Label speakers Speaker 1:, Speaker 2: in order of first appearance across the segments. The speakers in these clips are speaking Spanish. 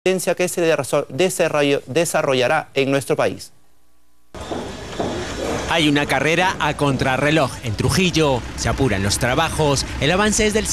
Speaker 1: que se desarrollará en nuestro país.
Speaker 2: Hay una carrera a contrarreloj en Trujillo, se apuran los trabajos, el avance es del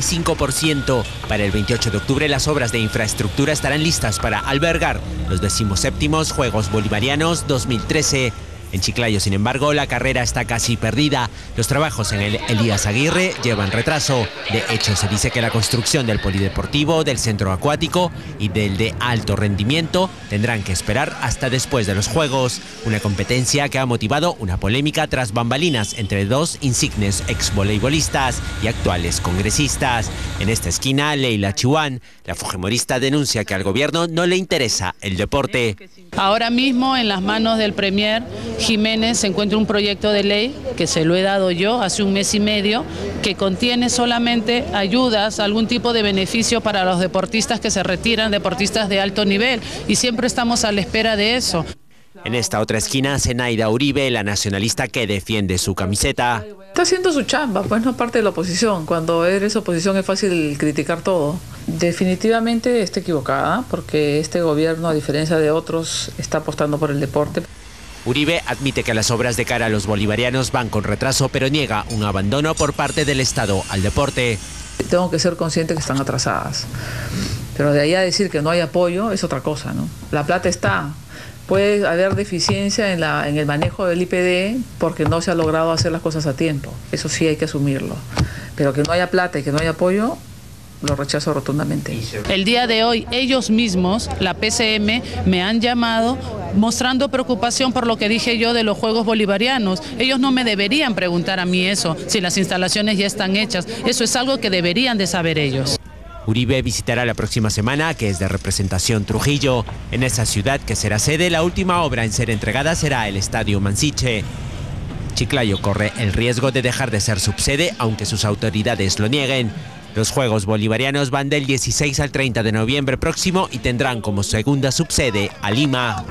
Speaker 2: 65%. Para el 28 de octubre las obras de infraestructura estarán listas para albergar los 17º Juegos Bolivarianos 2013. En Chiclayo, sin embargo, la carrera está casi perdida. Los trabajos en el Elías Aguirre llevan retraso. De hecho, se dice que la construcción del polideportivo, del centro acuático y del de alto rendimiento tendrán que esperar hasta después de los Juegos. Una competencia que ha motivado una polémica tras bambalinas entre dos insignes exvoleibolistas y actuales congresistas. En esta esquina, Leila Chihuán, la fujimorista, denuncia que al gobierno no le interesa el deporte.
Speaker 3: Ahora mismo en las manos del Premier Jiménez se encuentra un proyecto de ley que se lo he dado yo hace un mes y medio, que contiene solamente ayudas, algún tipo de beneficio para los deportistas que se retiran, deportistas de alto nivel, y siempre estamos a la espera de eso.
Speaker 2: En esta otra esquina, Zenaida Uribe, la nacionalista que defiende su camiseta.
Speaker 4: Está haciendo su chamba, pues no es parte de la oposición. Cuando eres oposición es fácil criticar todo. Definitivamente está equivocada, porque este gobierno, a diferencia de otros, está apostando por el deporte.
Speaker 2: Uribe admite que las obras de cara a los bolivarianos van con retraso, pero niega un abandono por parte del Estado al deporte.
Speaker 4: Tengo que ser consciente que están atrasadas, pero de ahí a decir que no hay apoyo es otra cosa, ¿no? La plata está. Puede haber deficiencia en el manejo del IPD porque no se ha logrado hacer las cosas a tiempo. Eso sí hay que asumirlo. Pero que no haya plata y que no haya apoyo, lo rechazo rotundamente.
Speaker 3: El día de hoy ellos mismos, la PCM, me han llamado mostrando preocupación por lo que dije yo de los Juegos Bolivarianos. Ellos no me deberían preguntar a mí eso, si las instalaciones ya están hechas. Eso es algo que deberían de saber ellos.
Speaker 2: Uribe visitará la próxima semana, que es de representación, Trujillo. En esa ciudad que será sede, la última obra en ser entregada será el Estadio Mansiche. Chiclayo corre el riesgo de dejar de ser subsede, aunque sus autoridades lo nieguen. Los Juegos Bolivarianos van del 16 al 30 de noviembre próximo y tendrán como segunda subsede a Lima.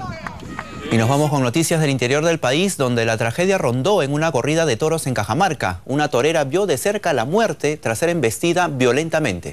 Speaker 1: Y nos vamos con noticias del interior del país, donde la tragedia rondó en una corrida de toros en Cajamarca. Una torera vio de cerca la muerte tras ser embestida violentamente.